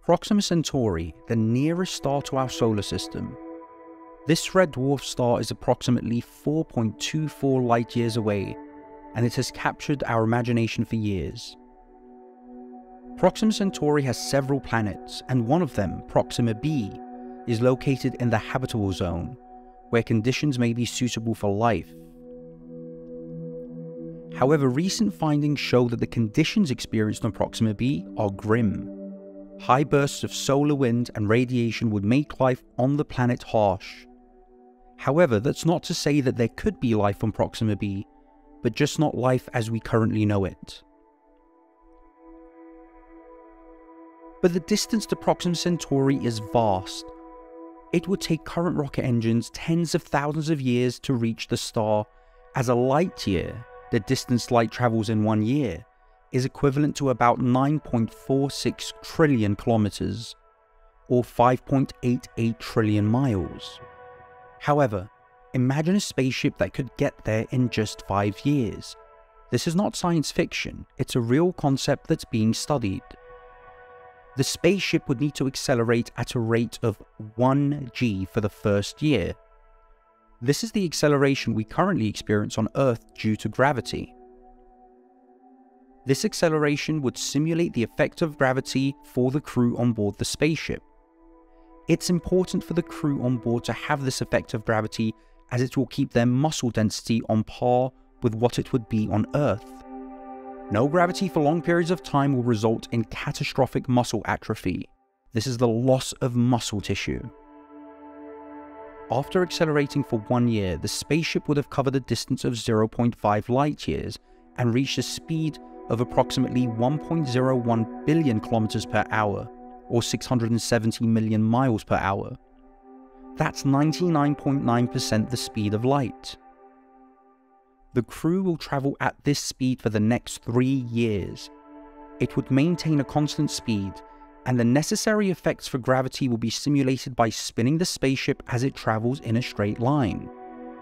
Proxima Centauri, the nearest star to our solar system. This red dwarf star is approximately 4.24 light years away, and it has captured our imagination for years. Proxima Centauri has several planets, and one of them, Proxima B, is located in the habitable zone, where conditions may be suitable for life. However, recent findings show that the conditions experienced on Proxima B are grim. High bursts of solar wind and radiation would make life on the planet harsh. However, that's not to say that there could be life on Proxima B, but just not life as we currently know it. But the distance to Proxima Centauri is vast. It would take current rocket engines tens of thousands of years to reach the star, as a light year, the distance light travels in 1 year, is equivalent to about 9.46 trillion kilometers, or 5.88 trillion miles. However, imagine a spaceship that could get there in just 5 years. This is not science fiction, it's a real concept that's being studied. The spaceship would need to accelerate at a rate of 1 g for the first year. This is the acceleration we currently experience on Earth due to gravity. This acceleration would simulate the effect of gravity for the crew on board the spaceship. It's important for the crew on board to have this effect of gravity, as it will keep their muscle density on par with what it would be on Earth. No gravity for long periods of time will result in catastrophic muscle atrophy. This is the loss of muscle tissue. After accelerating for 1 year, the spaceship would have covered a distance of 0.5 light years and reached a speed of approximately 1.01 billion kilometers per hour, or 670 million miles per hour. That's 99.9% the speed of light. The crew will travel at this speed for the next 3 years. It would maintain a constant speed, and the necessary effects for gravity will be simulated by spinning the spaceship as it travels in a straight line.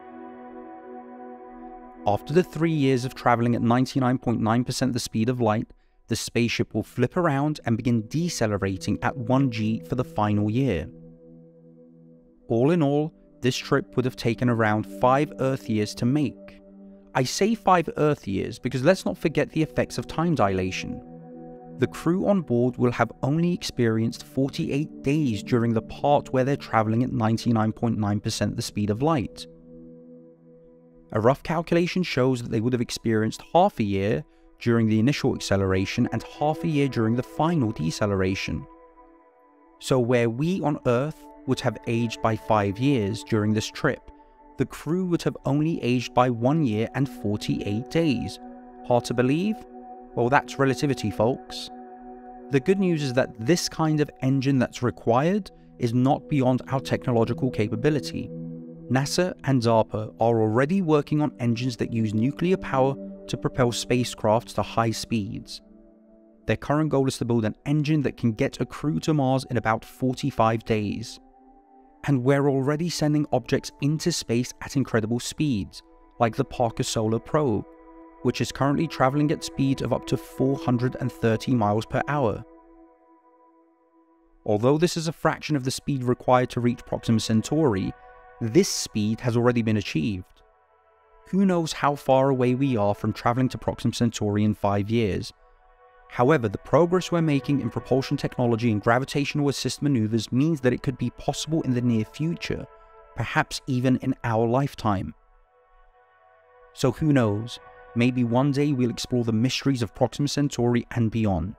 After the 3 years of traveling at 99.9% the speed of light, the spaceship will flip around and begin decelerating at 1 g for the final year. All in all, this trip would have taken around 5 Earth years to make. I say 5 Earth years because let's not forget the effects of time dilation. The crew on board will have only experienced 48 days during the part where they're traveling at 99.9% the speed of light. A rough calculation shows that they would have experienced half a year during the initial acceleration and half a year during the final deceleration. So where we on Earth would have aged by 5 years during this trip, the crew would have only aged by 1 year and 48 days. Hard to believe? Well, that's relativity, folks. The good news is that this kind of engine that's required is not beyond our technological capability. NASA and DARPA are already working on engines that use nuclear power to propel spacecraft to high speeds. Their current goal is to build an engine that can get a crew to Mars in about 45 days. And we're already sending objects into space at incredible speeds, like the Parker Solar Probe, which is currently traveling at speeds of up to 430 miles per hour. Although this is a fraction of the speed required to reach Proxima Centauri, this speed has already been achieved. Who knows how far away we are from traveling to Proxima Centauri in 5 years? However, the progress we're making in propulsion technology and gravitational assist maneuvers means that it could be possible in the near future, perhaps even in our lifetime. So who knows, maybe one day we'll explore the mysteries of Proxima Centauri and beyond.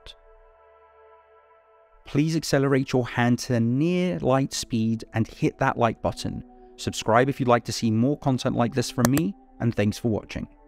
Please accelerate your hand to near light speed and hit that like button. Subscribe if you'd like to see more content like this from me, and thanks for watching.